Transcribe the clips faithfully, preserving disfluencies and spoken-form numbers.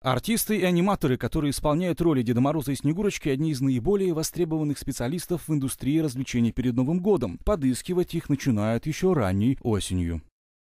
Артисты и аниматоры, которые исполняют роли Деда Мороза и Снегурочки, одни из наиболее востребованных специалистов в индустрии развлечений перед Новым годом. Подыскивать их начинают еще ранней осенью.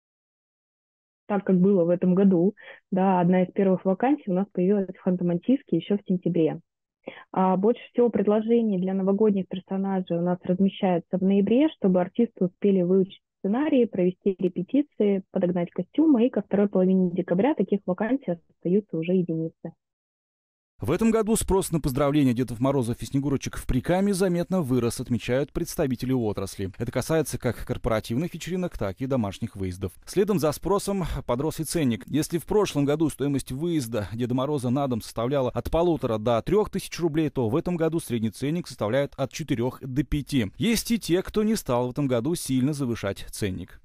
Так как было в этом году, да, одна из первых вакансий у нас появилась в Ханты-Мансийске еще в сентябре. А больше всего предложений для новогодних персонажей у нас размещается в ноябре, чтобы артисты успели выучить сценарии, провести репетиции, подогнать костюмы, и ко второй половине декабря таких вакансий остаются уже единицы. В этом году спрос на поздравления Дедов Морозов и Снегурочек в Прикаме заметно вырос, отмечают представители отрасли. Это касается как корпоративных вечеринок, так и домашних выездов. Следом за спросом подрос и ценник. Если в прошлом году стоимость выезда Деда Мороза на дом составляла от полутора до трех тысяч рублей, то в этом году средний ценник составляет от четырех до пяти. Есть и те, кто не стал в этом году сильно завышать ценник.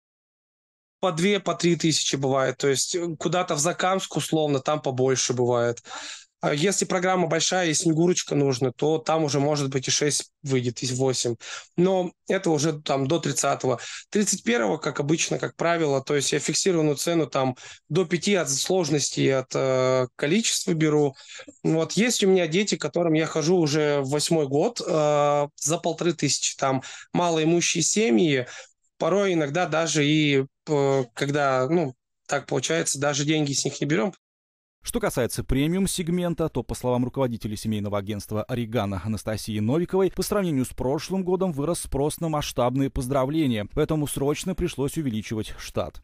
По две, по три тысячи бывает. То есть куда-то в Закамск, условно, там побольше бывает. Если программа большая и Снегурочка нужна, то там уже, может быть, и шесть выйдет, и восемь. Но это уже там до тридцатого. тридцать первого, как обычно, как правило, то есть я фиксированную цену там до пяти от сложности и от э, количества беру. Вот есть у меня дети, к которым я хожу уже восьмой год э, за полторы тысячи. Там малоимущие семьи, порой иногда даже и э, когда, ну, так получается, даже деньги с них не берем. Что касается премиум-сегмента, то, по словам руководителя семейного агентства «Орегано» Анастасии Новиковой, по сравнению с прошлым годом вырос спрос на масштабные поздравления, поэтому срочно пришлось увеличивать штат.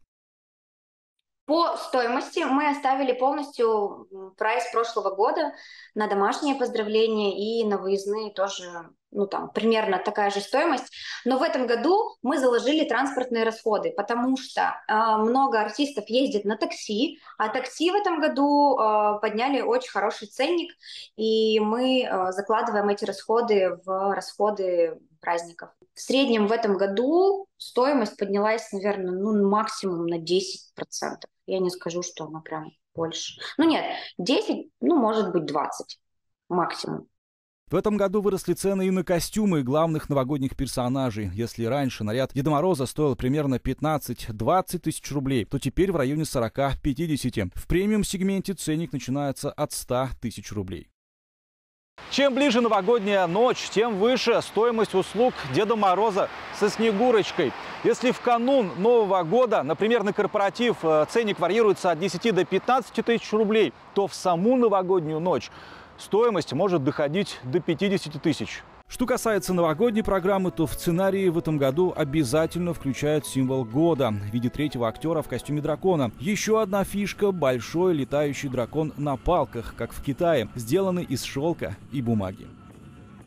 По стоимости мы оставили полностью прайс прошлого года на домашние поздравления и на выездные тоже, ну там, примерно такая же стоимость. Но в этом году мы заложили транспортные расходы, потому что э, много артистов ездит на такси, а такси в этом году э, подняли очень хороший ценник, и мы э, закладываем эти расходы в расходы праздников. В среднем в этом году стоимость поднялась, наверное, ну, максимум на десять процентов. Я не скажу, что она прям больше. Ну нет, десять, ну может быть двадцать максимум. В этом году выросли цены и на костюмы главных новогодних персонажей. Если раньше наряд Деда Мороза стоил примерно пятнадцать-двадцать тысяч рублей, то теперь в районе сорок-пятьдесят. В премиум-сегменте ценник начинается от ста тысяч рублей. Чем ближе новогодняя ночь, тем выше стоимость услуг Деда Мороза со Снегурочкой. Если в канун Нового года, например, на корпоратив ценник варьируется от десяти до пятнадцати тысяч рублей, то в саму новогоднюю ночь стоимость может доходить до пятидесяти тысяч. Что касается новогодней программы, то в сценарии в этом году обязательно включают символ года в виде третьего актера в костюме дракона. Еще одна фишка – большой летающий дракон на палках, как в Китае, сделанный из шелка и бумаги.